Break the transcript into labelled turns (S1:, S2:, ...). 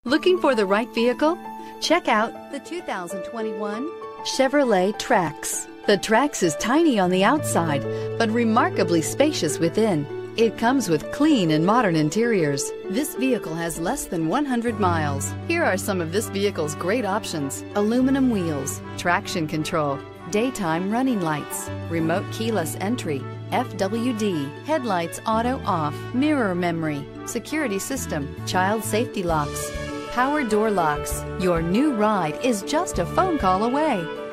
S1: Looking for the right vehicle? Check out the 2021 Chevrolet Trax. The Trax is tiny on the outside, but remarkably spacious within. It comes with clean and modern interiors. This vehicle has less than 100 miles. Here are some of this vehicle's great options: aluminum wheels, traction control, daytime running lights, remote keyless entry, FWD, headlights auto off, mirror memory, security system, child safety locks, power door locks. Your new ride is just a phone call away.